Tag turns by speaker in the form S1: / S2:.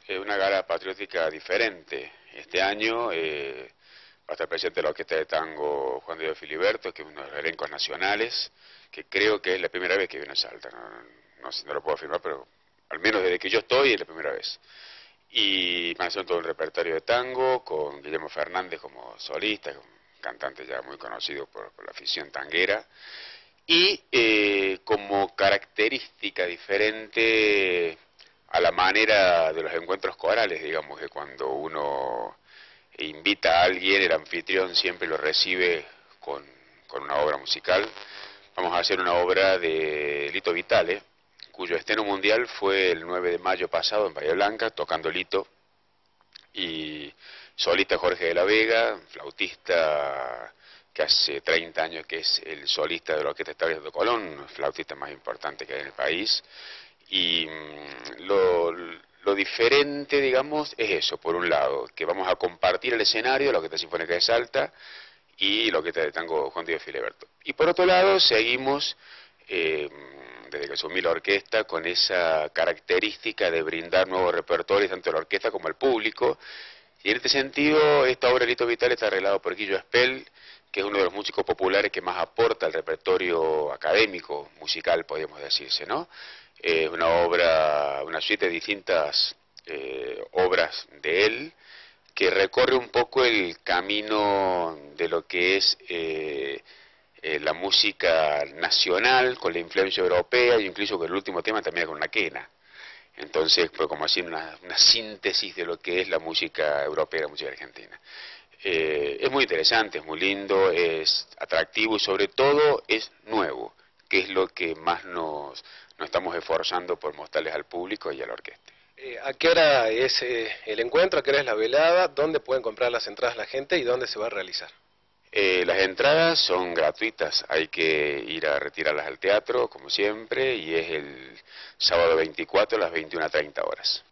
S1: una gala patriótica diferente. Este año va a estar presente la Orquesta de Tango Juan Diego Filiberto, que es uno de los elencos nacionales, que creo que es la primera vez que viene a Salta. No lo puedo afirmar, pero al menos desde que yo estoy es la primera vez. Y van a hacer todo un repertorio de tango, con Guillermo Fernández como solista, un cantante ya muy conocido por la afición tanguera. Y como característica diferente a la manera de los encuentros corales, digamos, que cuando uno invita a alguien, el anfitrión siempre lo recibe con una obra musical. Vamos a hacer una obra de Lito Vitale, cuyo estreno mundial fue el 9 de mayo pasado en Bahía Blanca, tocando Lito, y solista Jorge de la Vega, flautista que hace 30 años que es el solista de la Orquesta Estable de Colón, el flautista más importante que hay en el país. Y lo diferente, digamos, es eso, por un lado, que vamos a compartir el escenario, la Orquesta Sinfónica de Salta y la Orquesta de Tango Juan Diego Filiberto. Y por otro lado, seguimos, desde que asumí la orquesta, con esa característica de brindar nuevos repertorios tanto a la orquesta como al público. Y en este sentido, esta obra de Lito Vitale está arreglada por Guillo Espel, que es uno de los músicos populares que más aporta al repertorio académico, musical, podríamos decirse, ¿no? Es una obra, una suite de distintas obras de él, que recorre un poco el camino de lo que es la música nacional, con la influencia europea, e incluso con el último tema también con una quena. Entonces fue como así una síntesis de lo que es la música europea, la música argentina. Es muy interesante, es muy lindo, es atractivo y sobre todo es nuevo, que es lo que más nos estamos esforzando por mostrarles al público y a la orquesta.
S2: ¿A qué hora es el encuentro? ¿A qué hora es la velada? ¿Dónde pueden comprar las entradas la gente y dónde se va a realizar?
S1: Las entradas son gratuitas, hay que ir a retirarlas al teatro, como siempre, y es el sábado 24 a las 21:30 horas.